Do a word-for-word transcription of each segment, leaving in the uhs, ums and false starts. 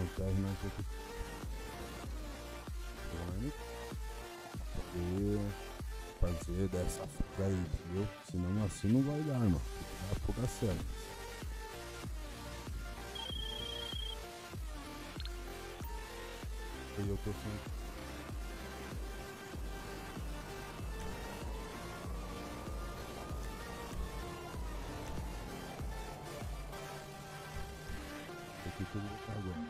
no térreo não executivo. Poder fazer dessa fuga aí, entendeu? Senão assim não vai dar, irmão. Vai fuga certa. E eu tô sem. Aqui tudo vai estar agora.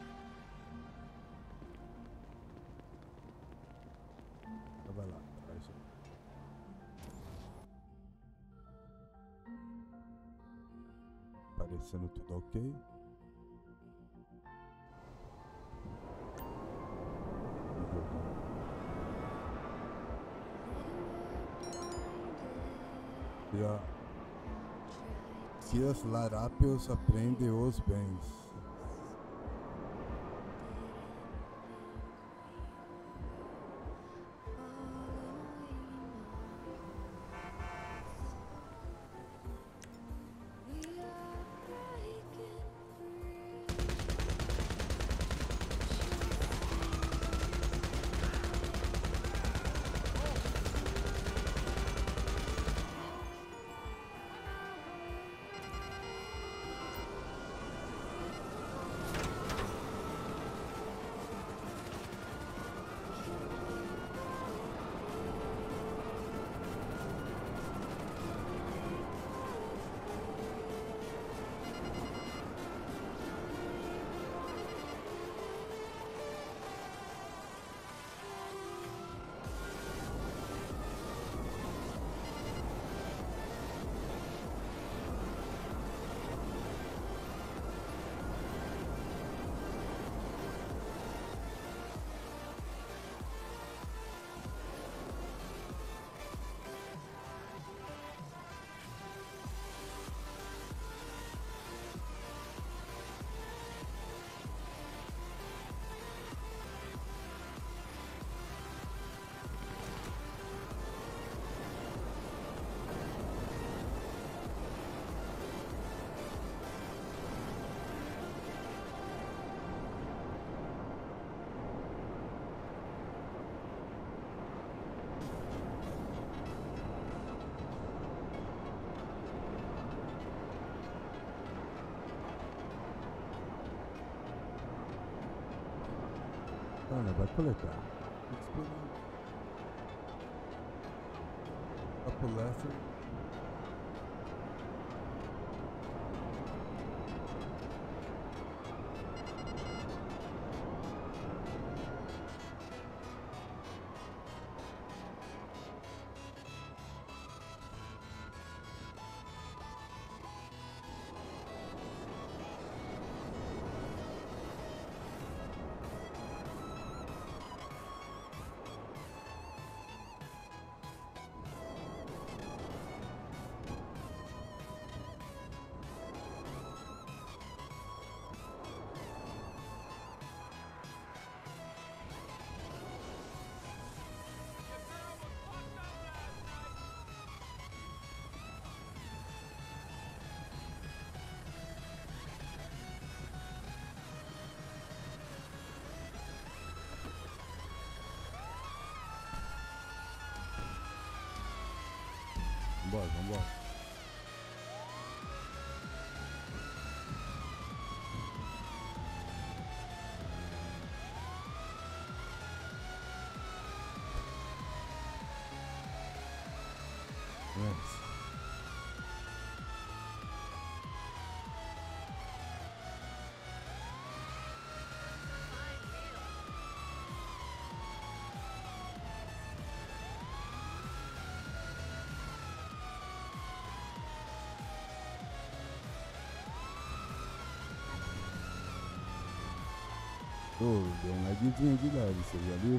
Então vai lá, faz isso aí. Parecendo tudo ok. E ó, se as larápios aprendem os bens. Ana, vai coletar. Upper left. Vambora, vambora. Yes. Ô, deu uma lagzinha de leve, você já viu?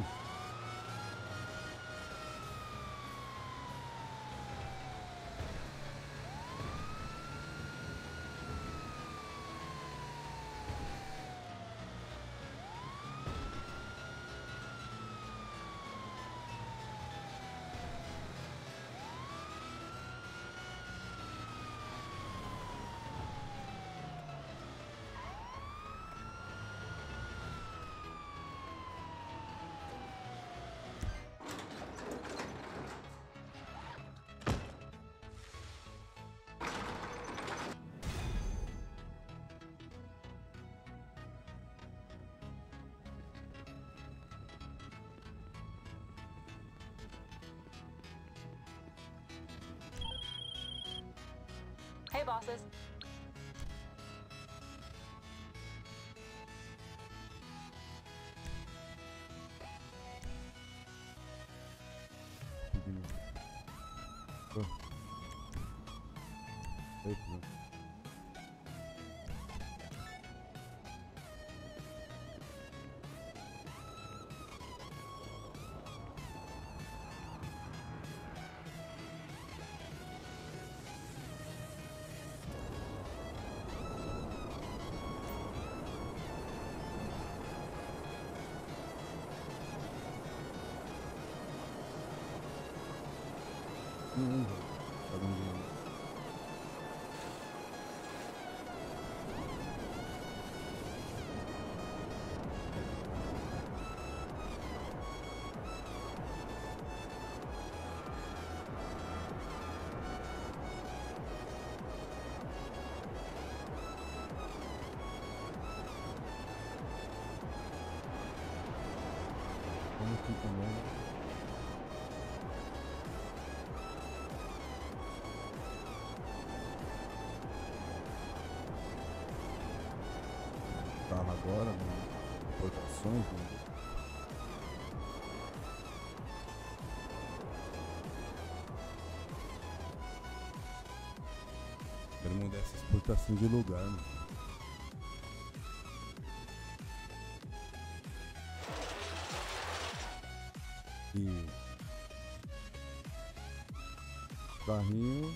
bosses. Go. Hey, bro. Hum, tá dando. Vamos aqui também. Carro agora, né? Importações, né? Quero mudar essa exportação de lugar, mano. E carrinho.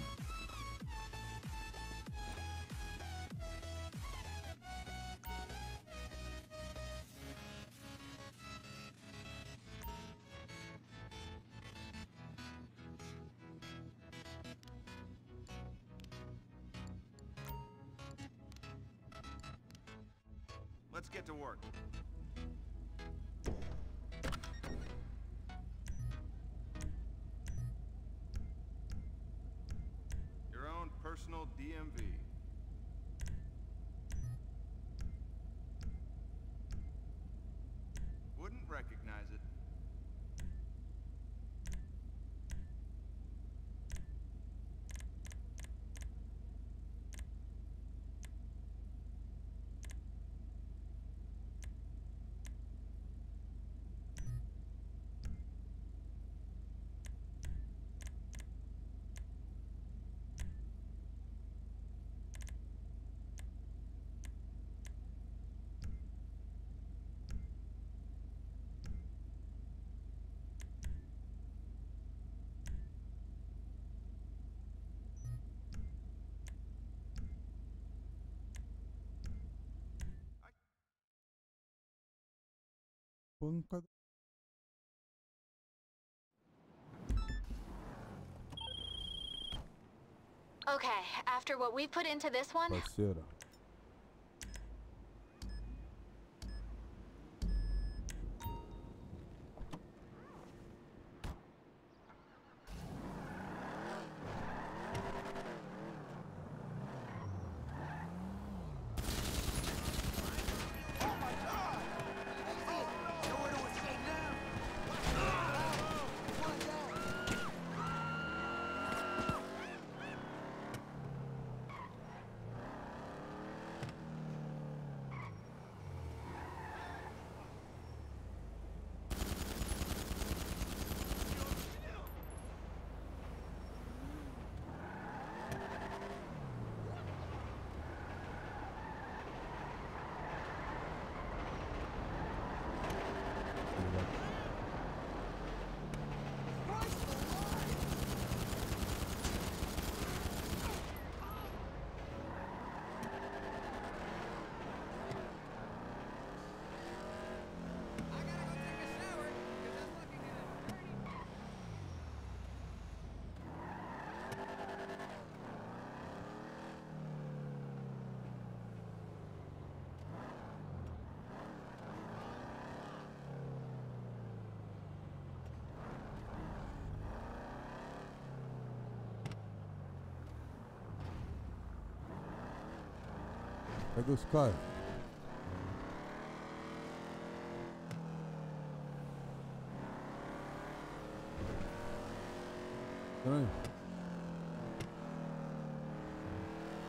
Let's get to work. Your own personal D M V. Wouldn't recognize it. Panca. Okay, after what we put into this one, Parceira. Cadê os caras? Estranho.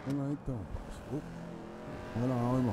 Vamos lá então, parça. Oh, vai lá, irmão.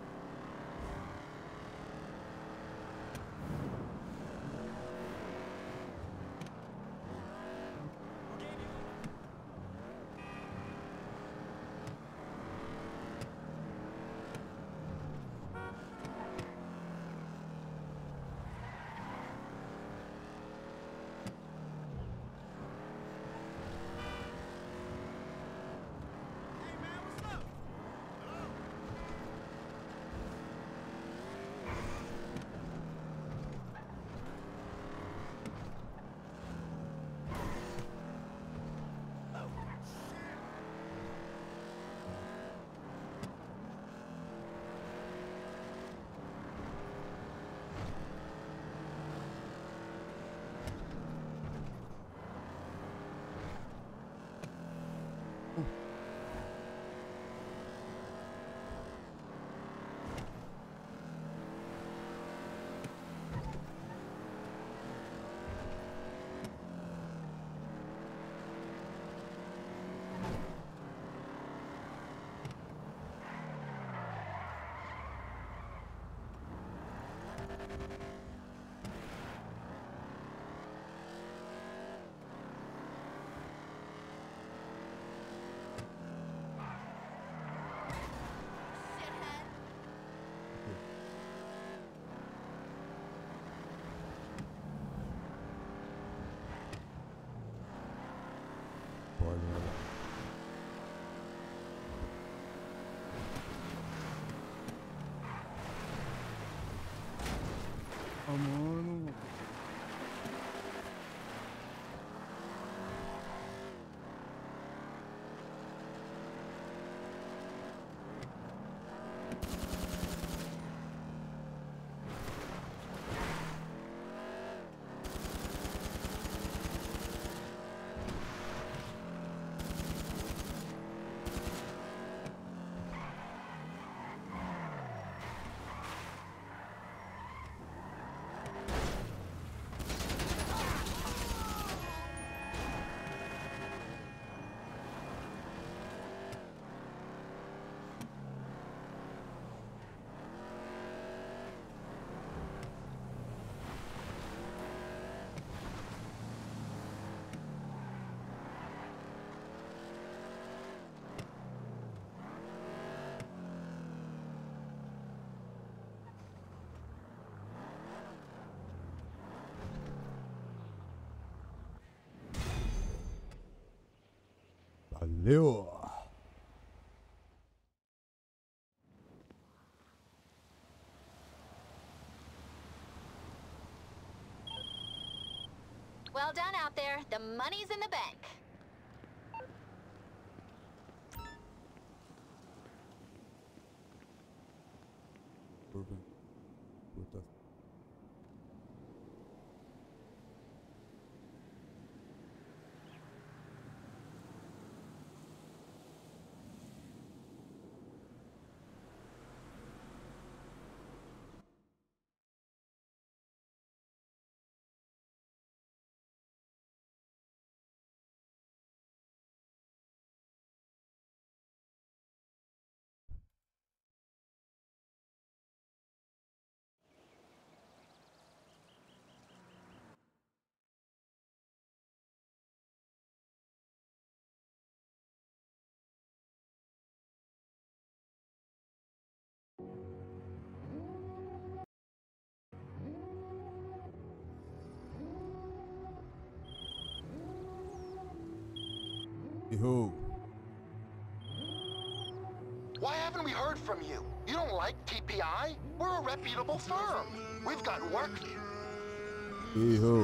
Pode, vai lá. Ah, mano. Valeu! Well done out there. The money's in the bank. Puta. Puta. Yo. Why haven't we heard from you? You don't like T P I? We're a reputable firm. We've got work. Yo.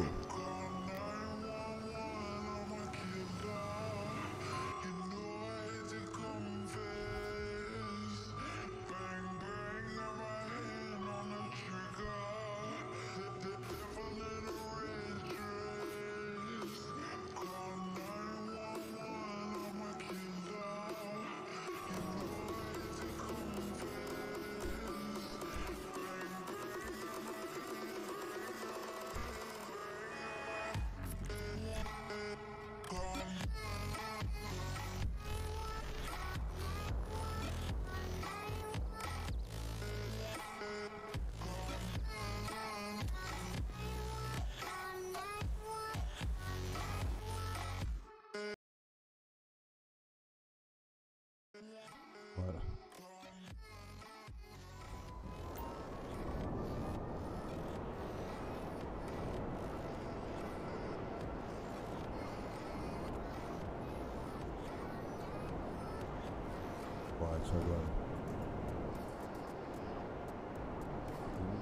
agora. Hum.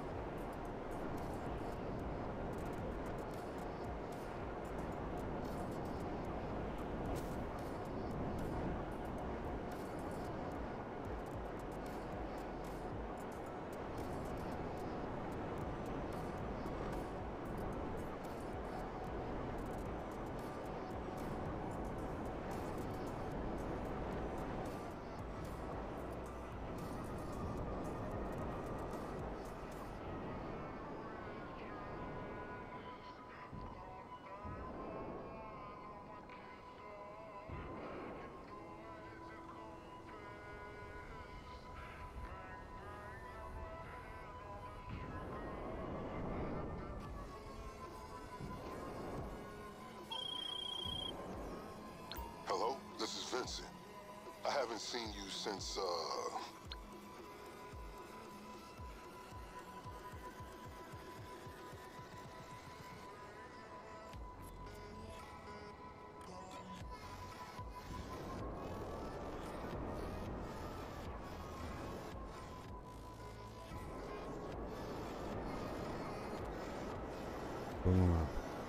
Hello, this is Vincent. I haven't seen you since, uh... Vamos lá.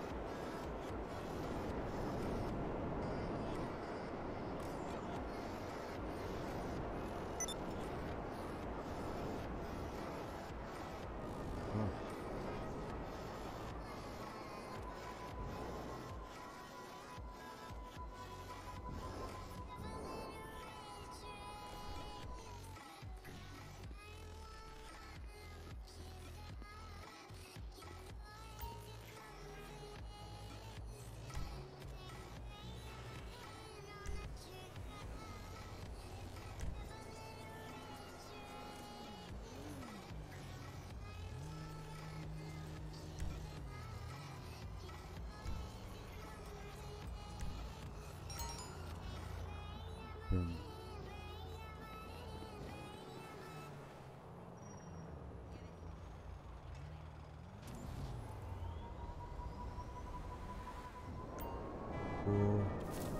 Hum. Boa.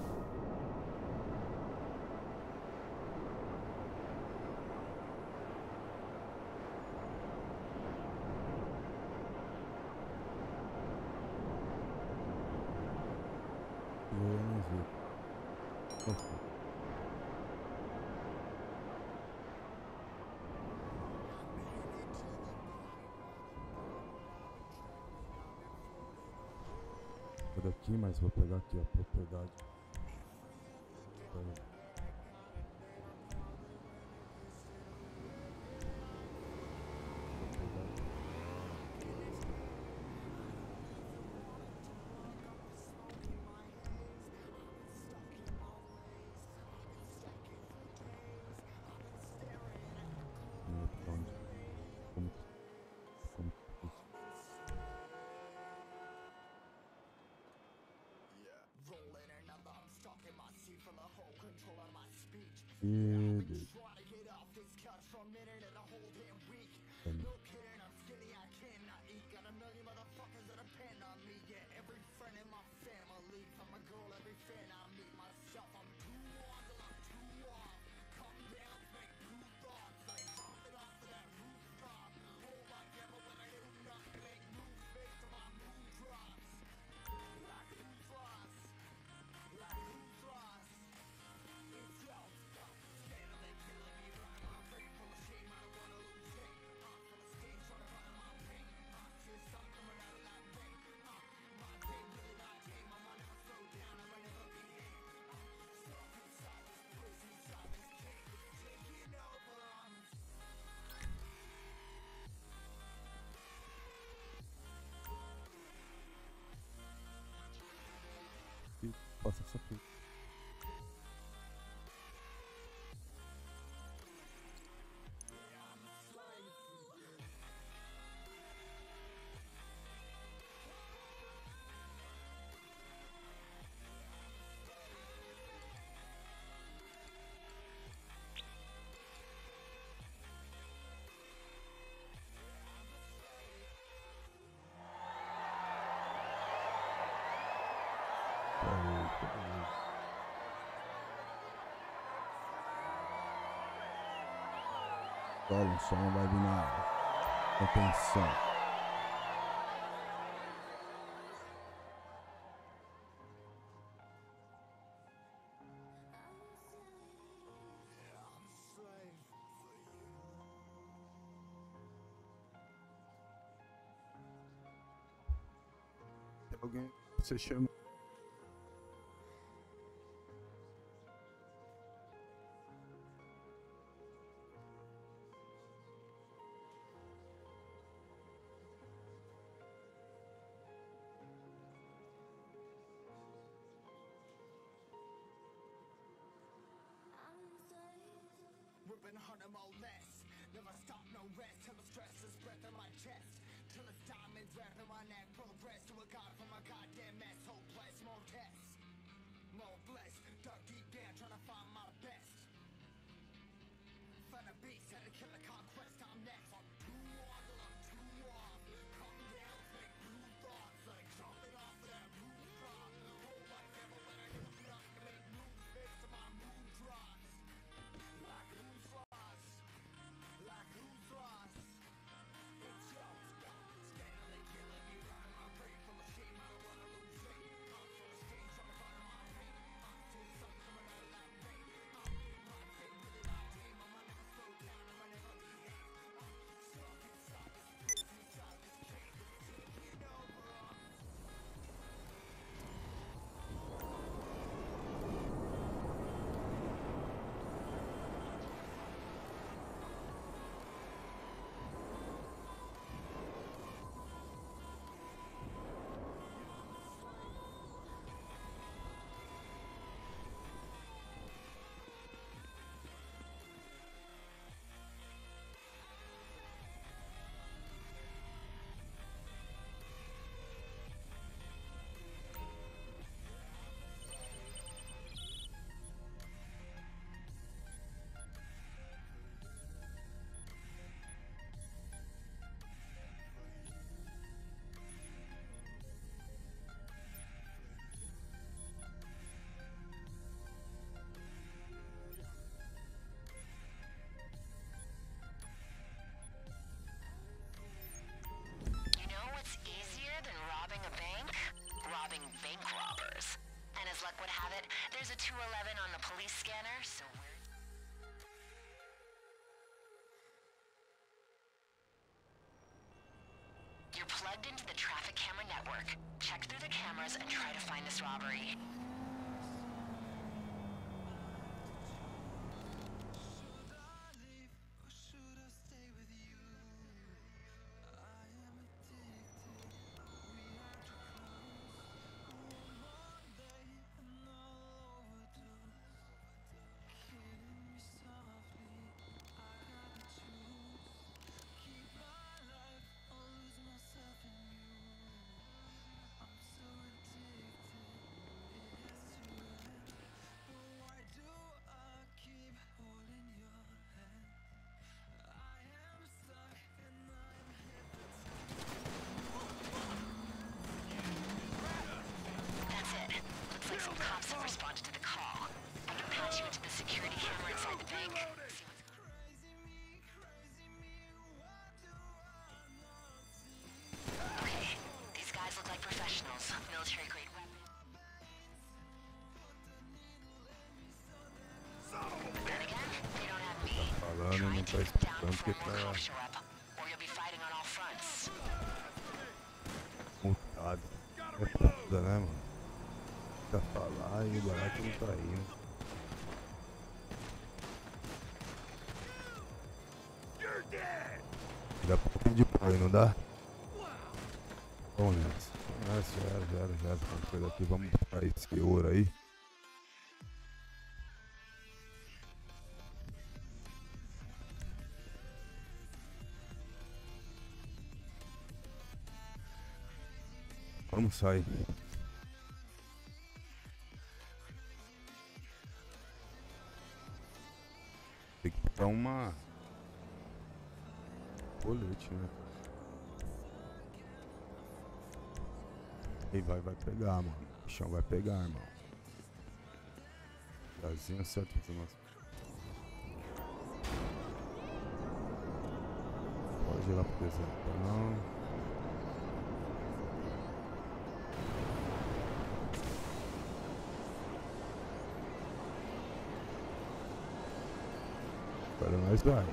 Boa, não vi. Opa. Por aqui, mas vou pegar aqui a propriedade. Pera. Propriedade. Não, pra onde? Como que? Como que? Ele. Vamos. E passa essa aqui. Peraí, peraí. Cola, um som vai vir na área. Atenção. Tem alguém que você chama? Ripping harder, more less. Never stop, no rest. Till the stress is breath in my chest. Till it's diamonds wrapped in my neck. Progress to a god from a goddamn mess. Hopeless, more tests. More blessed. Dug deep down, trying to find my best. Find a beast, had to kill a conquest. I'm next. I'm too on till I'm too off. Calm down, think new thoughts. Like jumping off of that rooftop. Whole life never when I knew not to make moves. Face to my mood drops. Like who's lost? Like who's lost? It's your stop. Stanley killing me right in my brain. Full of shame, I don't wanna lose faith. I'm full of stain, trying to find my pain. I'm still sun coming out like rain. I'm my pain, really like tame. I'ma never slow down, I'ma never behave. I'm stuck inside this prison, inside this cage. Taking over us. You know what's easier than robbing a bank? Robbing bank robbers. And as luck would have it, there's a two eleven on the police scanner, so we're... You're plugged into the traffic camera network. Check through the cameras and try to find this robbery. That's it. Looks like some cops have responded to the call. I can patch you into the security camera inside the bank. See what's... Okay, these guys look like professionals. Military grade weapons. Then again, they don't have me. Falando, Try não and tá take them down escutando porque before more tá cops show up, or you'll be fighting on all fronts. mutado. É foda, né, mano? Tá falar e o barato não tá indo. Dá pra pouquinho de pau aí, não dá? Vamos nessa. Ah, já era, já era, já era. Vamos pegar aqui, vamos buscar esse ouro aí. Vamos sair. Tem que botar uma colete, né? E vai, vai pegar, mano. O chão vai pegar, irmão. Casinha certa informação. ir lá pro desertão. Agora nós vai.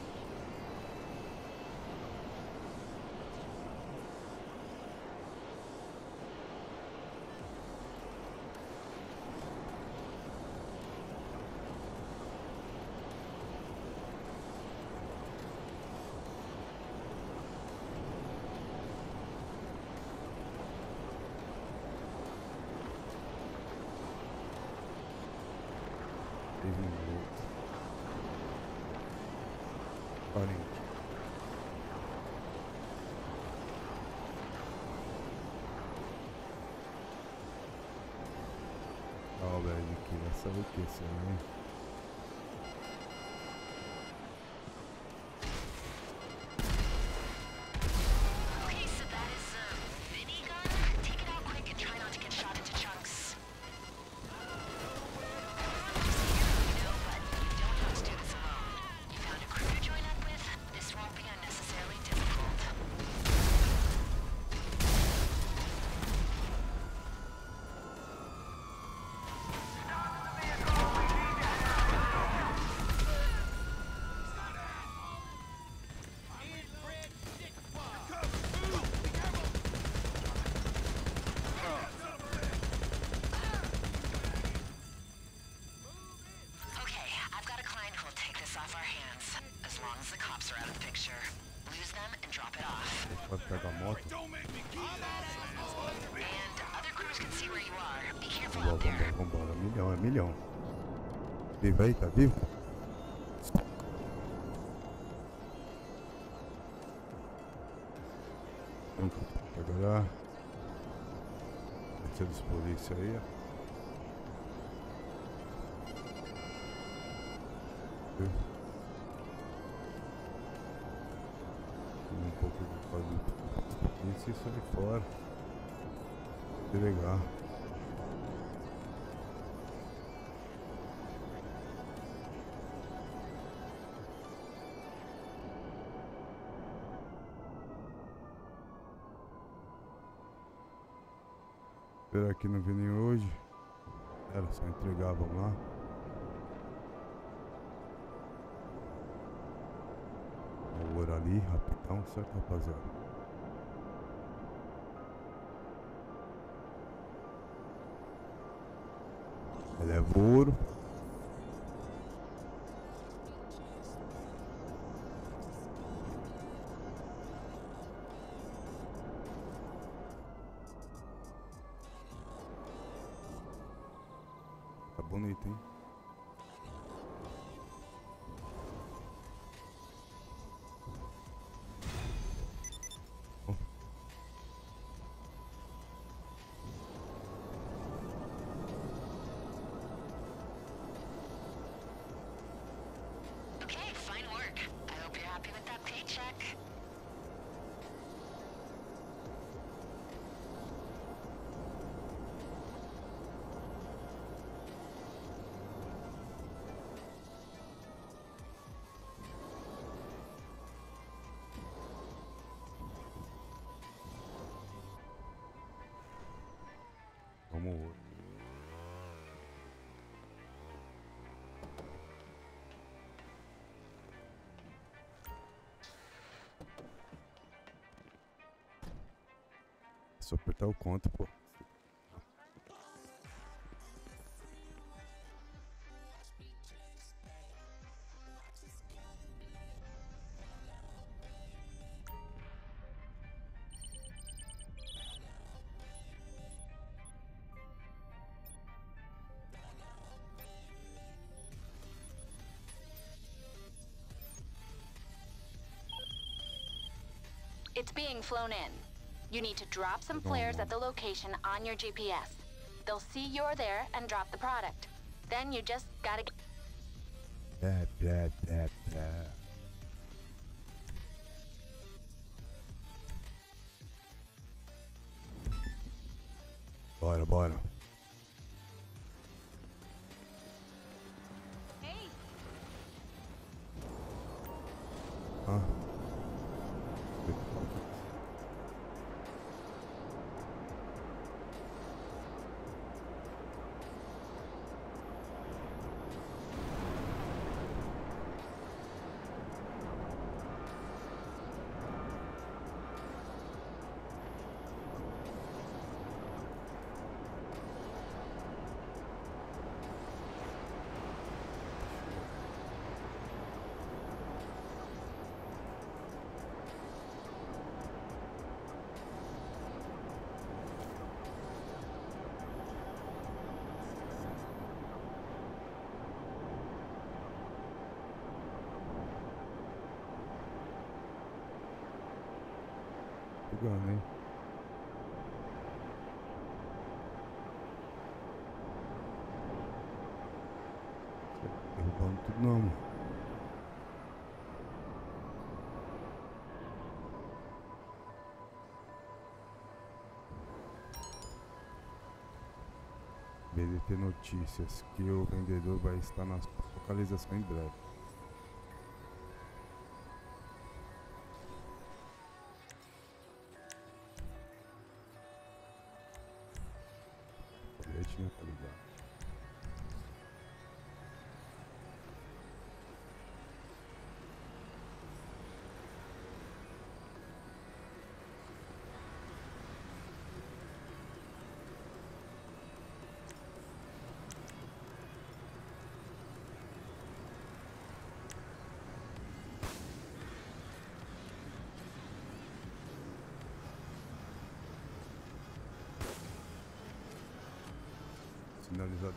Ó, velho, aqui vai saber o que isso aí, hein? Okay, so that is a minigun. Take it out quick and try not to get shot into chunks. No, but you don't have to do this alone. You found a crew to join up with? This won't be unnecessarily difficult. Okay, I've got a client who'll take this off our hands, as long as the cops are out of the picture. Lose them and drop it off. Pode pegar a moto? And other crews can see where you are. Be careful Vambora, out there. vambora, vambora. Milhão, é milhão. Vivo aí, tá vivo? Pronto, agora... Pode ser dos polícia aí, ó. Viu? Um pouco de polícia e sai fora. Que legal. Será que não vem hoje? Era só entregavam lá. Vou orar ali, rapidão, certo, rapaziada? Eleva o ouro. Tá bonito, hein? Ó. Okay, fine work. I hope you're happy with that paycheck. Vamos ouro. É só apertar o conto, pô. It's being flown in. You need to drop some flares at the location on your G P S. They'll see you're there and drop the product. Then you just gotta get... Blá, blá, blá, blá. Bora, bora. Hey! Ah. chegando, hein? Derrubando tudo não, mano. B D T Notícias que o vendedor vai estar na localização em breve. Colete, tá ligado? Sinalizado.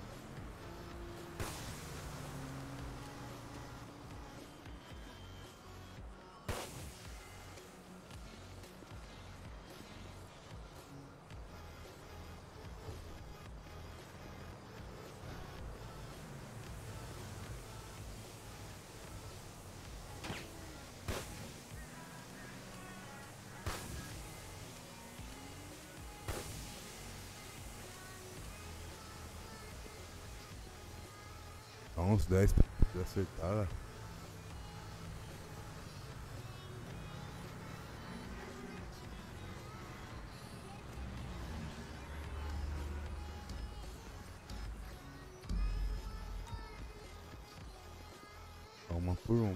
Dá uns dez pra acertar lá. Uma por uma.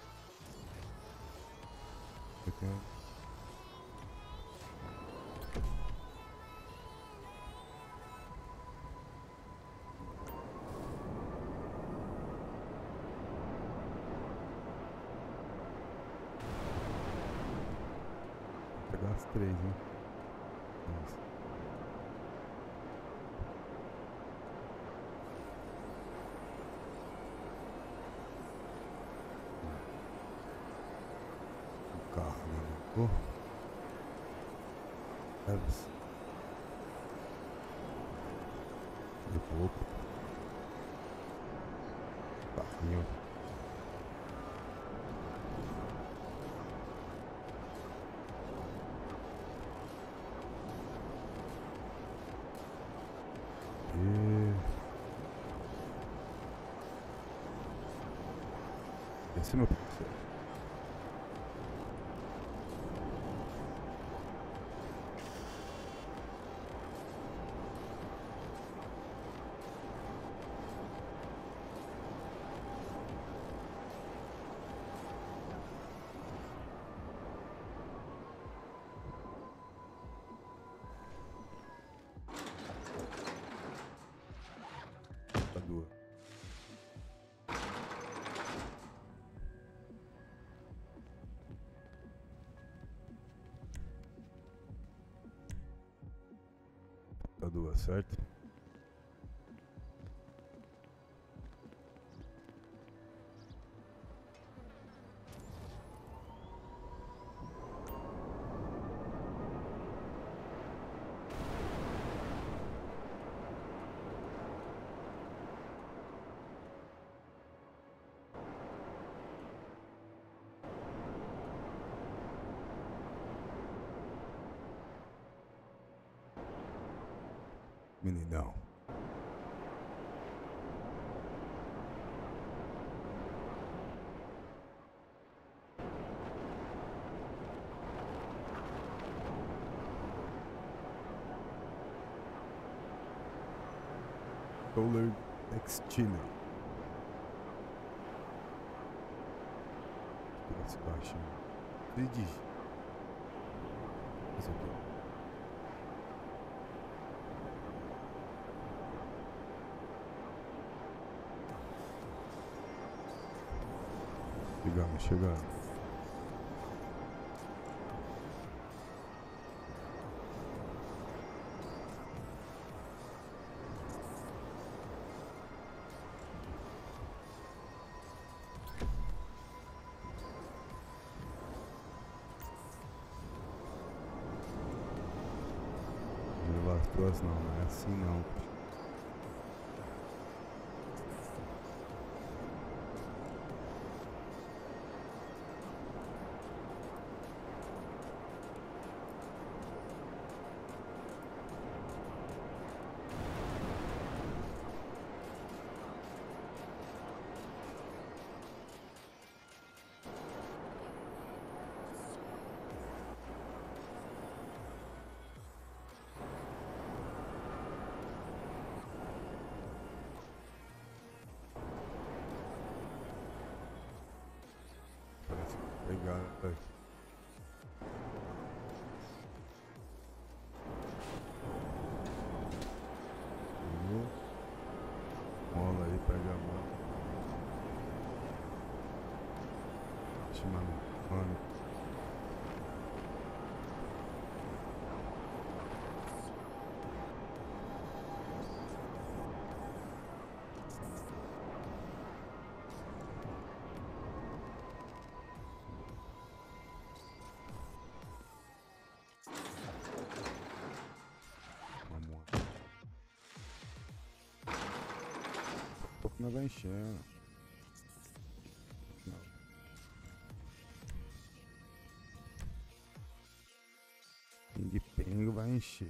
Eu tenho... Vou pegar as três, hein? Isso. Carro ali no corpo. Elas. De pouco. Carrinho. E... Esse é meu parceiro. Duas. Tá duas, certo? Meninão. Solar Textile. Esse baixinho. Acredite. Esse aqui. Chegando, chegando. as tuas não, não é assim não. Parece que pegar. Mola aí, pega a mão. Mano, mano. Vamos lá. Pouco não vai enchendo. Ping-ping vai encher.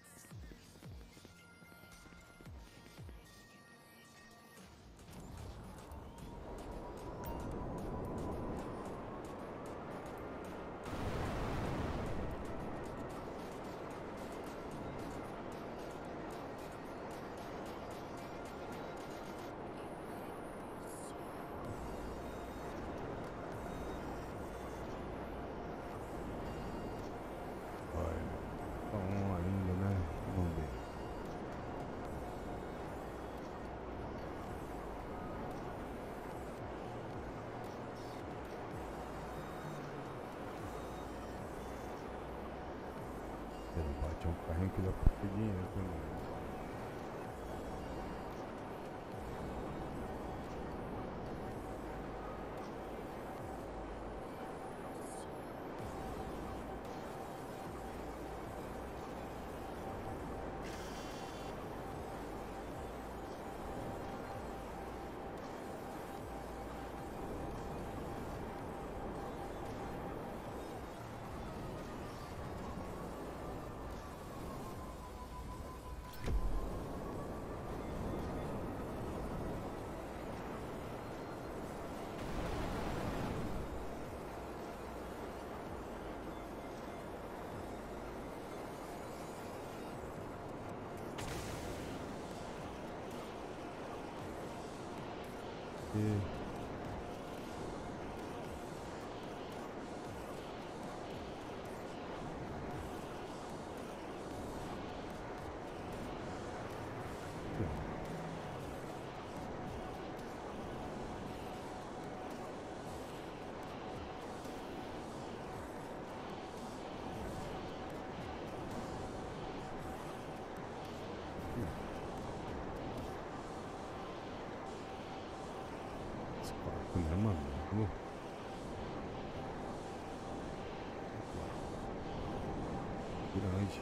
Um ainda, né? Vamos ver. Ele bate um carrinho que dá pra ter dinheiro também. E... né, mano? Uh. Grande.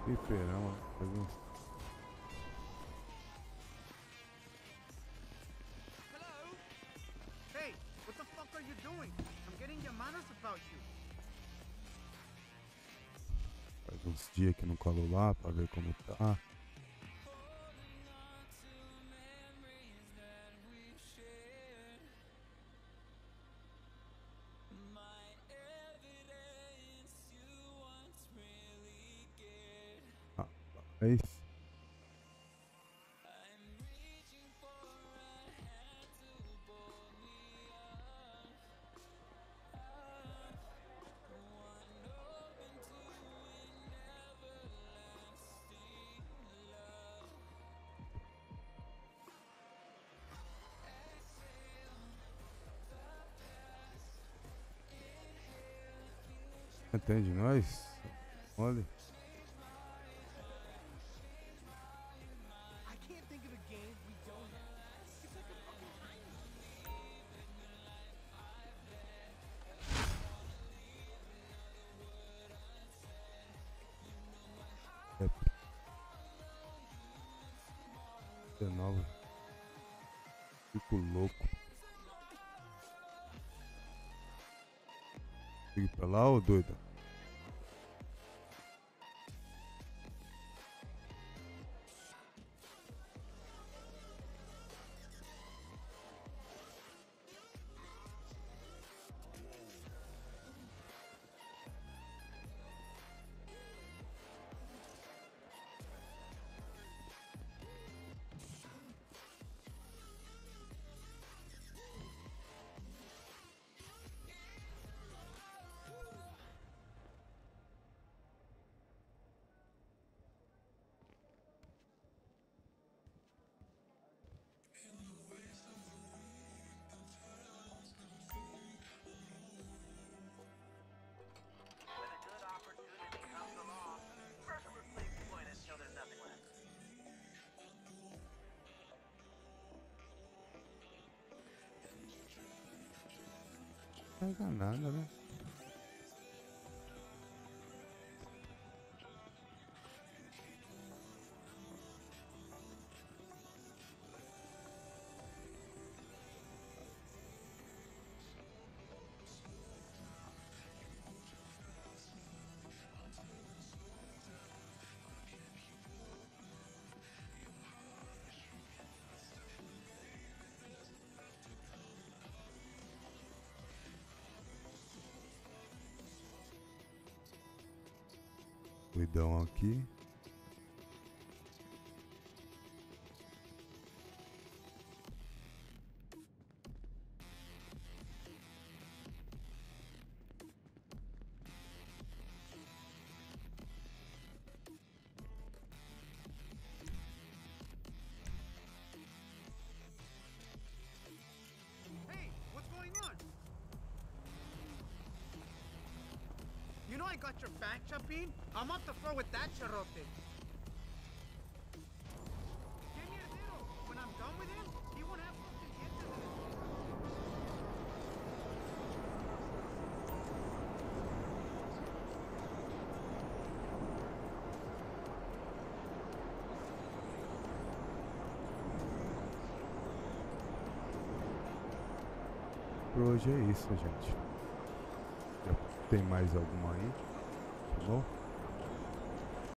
Fliperama. Bagunça. Hello? Hey, what the fuck are you doing? I'm getting llamadas about you. Faz uns dias que não colo lá pra ver como tá. Rapaz. Entende nós? Olha. I can't think of a game we don't have. It's like a fucking time É. dezenove. Fico louco. Sigo pra lá ou doido? When a good opportunity comes along, mercilessly exploit it till there's nothing left. Não pega nada, né? Cuidão aqui. Hey, what's going on? You know I got your back, Chapin? I'm off the floor with that charote. Give me a little. When I'm done with him, he won't have fucking answer to this. Por hoje é isso, gente. Já tem mais alguma aí? Tá bom?